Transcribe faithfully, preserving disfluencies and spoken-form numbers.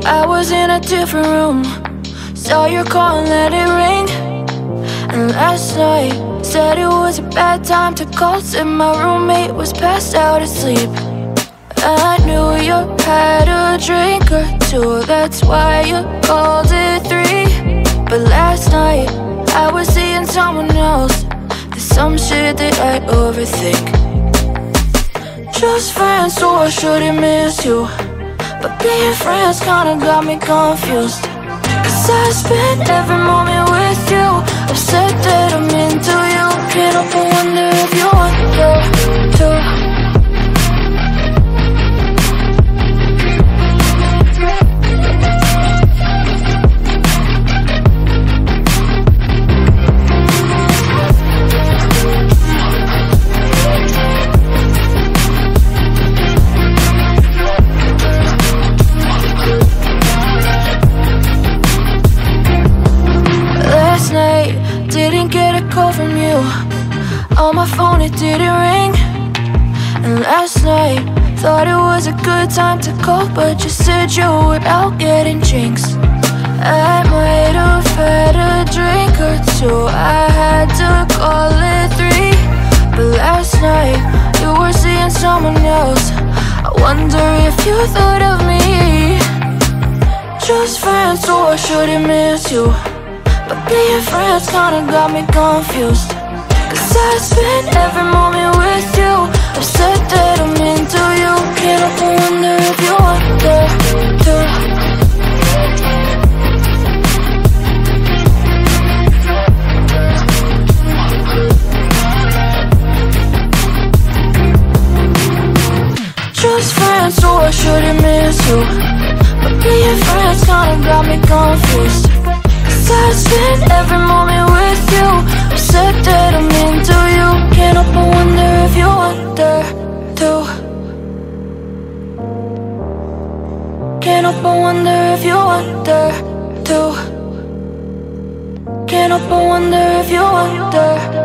I was in a different room, saw your call and let it ring. And last night, said it was a bad time to call, said my roommate was passed out asleep. I knew you had a drink or two, that's why you called it three. But last night, I was seeing someone else. There's some shit that I overthink. Just friends, so I shouldn't miss you, but being friends kinda got me confused. Cause I spent every moment with you, I've said that I'm into you. Can't help but wonder if you wonder too. Didn't get a call from you, on my phone it didn't ring. And last night, thought it was a good time to call, but you said you were out getting drinks. I might have had a drink or two, I had to call it three. But last night, you were seeing someone else. I wonder if you thought of me. Just friends, so I shouldn't miss you, but being friends kinda got me confused. Cause I spent every moment with you, I've said that I'm into you. Can't help but wonder if you wonder too. Just friends, so I shouldn't miss you, but being friends kinda got me confused. I spent every moment with you, I've said that I'm into you. Can't help but wonder if you wonder too. Can't help but wonder if you wonder too. Can't help but wonder if you wonder.